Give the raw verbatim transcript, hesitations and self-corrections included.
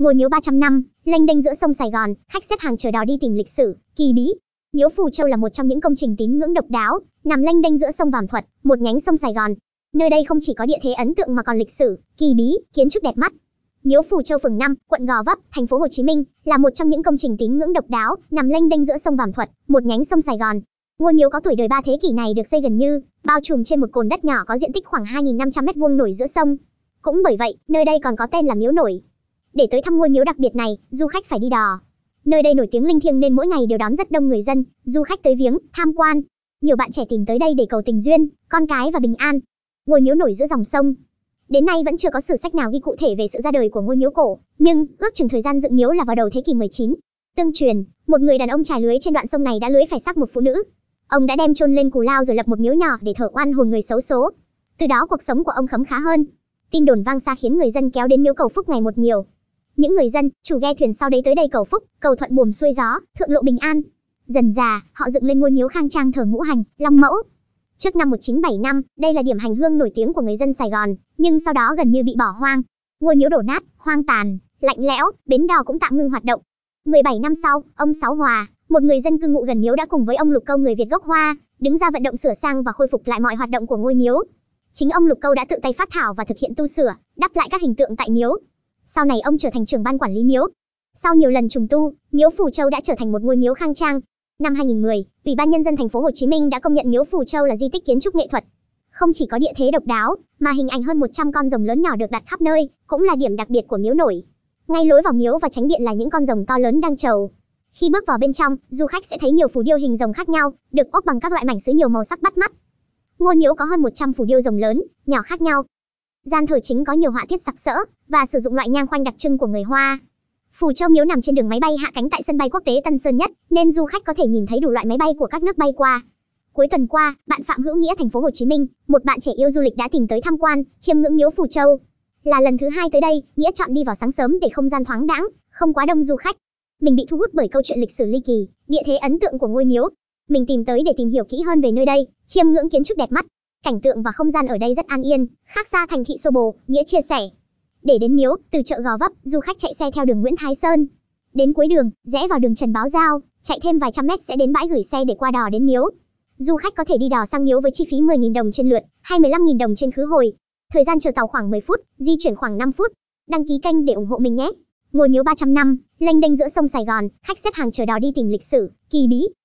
Ngôi miếu ba trăm năm, lênh đênh giữa sông Sài Gòn, khách xếp hàng chờ đò đi tìm lịch sử, kỳ bí. Miếu Phù Châu là một trong những công trình tín ngưỡng độc đáo, nằm lênh đênh giữa sông Vàm Thuật, một nhánh sông Sài Gòn. Nơi đây không chỉ có địa thế ấn tượng mà còn lịch sử, kỳ bí, kiến trúc đẹp mắt. Miếu Phù Châu phường năm, quận Gò Vấp, thành phố Hồ Chí Minh là một trong những công trình tín ngưỡng độc đáo, nằm lênh đênh giữa sông Vàm Thuật, một nhánh sông Sài Gòn. Ngôi miếu có tuổi đời ba thế kỷ này được xây gần như bao trùm trên một cồn đất nhỏ có diện tích khoảng hai nghìn năm trăm mét vuông nổi giữa sông. Cũng bởi vậy, nơi đây còn có tên là miếu nổi. Để tới thăm ngôi miếu đặc biệt này, du khách phải đi đò. Nơi đây nổi tiếng linh thiêng nên mỗi ngày đều đón rất đông người dân, du khách tới viếng, tham quan. Nhiều bạn trẻ tìm tới đây để cầu tình duyên, con cái và bình an. Ngôi miếu nổi giữa dòng sông. Đến nay vẫn chưa có sử sách nào ghi cụ thể về sự ra đời của ngôi miếu cổ, nhưng ước chừng thời gian dựng miếu là vào đầu thế kỷ mười chín. Tương truyền, một người đàn ông trải lưới trên đoạn sông này đã lưới phải xác một phụ nữ. Ông đã đem chôn lên Cù Lao rồi lập một miếu nhỏ để thờ oan hồn người xấu số. Từ đó cuộc sống của ông khấm khá hơn. Tin đồn vang xa khiến người dân kéo đến miếu cầu phúc ngày một nhiều. Những người dân, chủ ghe thuyền sau đấy tới đây cầu phúc, cầu thuận buồm xuôi gió, thượng lộ bình an. Dần dà, họ dựng lên ngôi miếu khang trang thờ Ngũ Hành, Long Mẫu. Trước năm một nghìn chín trăm bảy mươi lăm, đây là điểm hành hương nổi tiếng của người dân Sài Gòn, nhưng sau đó gần như bị bỏ hoang. Ngôi miếu đổ nát, hoang tàn, lạnh lẽo, bến đò cũng tạm ngưng hoạt động. mười bảy năm sau, ông Sáu Hòa, một người dân cư ngụ gần miếu đã cùng với ông Lục Câu người Việt gốc Hoa, đứng ra vận động sửa sang và khôi phục lại mọi hoạt động của ngôi miếu. Chính ông Lục Câu đã tự tay phác thảo và thực hiện tu sửa, đắp lại các hình tượng tại miếu. Sau này ông trở thành trưởng ban quản lý miếu. Sau nhiều lần trùng tu, miếu Phù Châu đã trở thành một ngôi miếu khang trang. Năm hai nghìn mười, Ủy ban nhân dân thành phố Hồ Chí Minh đã công nhận miếu Phù Châu là di tích kiến trúc nghệ thuật. Không chỉ có địa thế độc đáo, mà hình ảnh hơn một trăm con rồng lớn nhỏ được đặt khắp nơi, cũng là điểm đặc biệt của miếu nổi. Ngay lối vào miếu và chánh điện là những con rồng to lớn đang chầu. Khi bước vào bên trong, du khách sẽ thấy nhiều phù điêu hình rồng khác nhau, được ốp bằng các loại mảnh sứ nhiều màu sắc bắt mắt. Ngôi miếu có hơn một trăm phù điêu rồng lớn, nhỏ khác nhau. Gian thờ chính có nhiều họa tiết sặc sỡ và sử dụng loại nhang khoanh đặc trưng của người Hoa. Phù Châu miếu nằm trên đường máy bay hạ cánh tại sân bay quốc tế Tân Sơn Nhất, nên du khách có thể nhìn thấy đủ loại máy bay của các nước bay qua. Cuối tuần qua, bạn Phạm Hữu Nghĩa thành phố Hồ Chí Minh, một bạn trẻ yêu du lịch đã tìm tới tham quan, chiêm ngưỡng miếu Phù Châu. Là lần thứ hai tới đây, Nghĩa chọn đi vào sáng sớm để không gian thoáng đãng, không quá đông du khách. Mình bị thu hút bởi câu chuyện lịch sử ly kỳ, địa thế ấn tượng của ngôi miếu. Mình tìm tới để tìm hiểu kỹ hơn về nơi đây, chiêm ngưỡng kiến trúc đẹp mắt. Cảnh tượng và không gian ở đây rất an yên, khác xa thành thị xô bồ, Nghĩa chia sẻ. Để đến miếu, từ chợ Gò Vấp, du khách chạy xe theo đường Nguyễn Thái Sơn. Đến cuối đường, rẽ vào đường Trần Báo Giao, chạy thêm vài trăm mét sẽ đến bãi gửi xe để qua đò đến miếu. Du khách có thể đi đò sang miếu với chi phí mười nghìn đồng trên lượt, hay mười lăm nghìn đồng trên khứ hồi. Thời gian chờ tàu khoảng mười phút, di chuyển khoảng năm phút. Đăng ký kênh để ủng hộ mình nhé. Ngôi miếu ba trăm năm, lênh đênh giữa sông Sài Gòn, khách xếp hàng chờ đò đi tìm lịch sử, kỳ bí.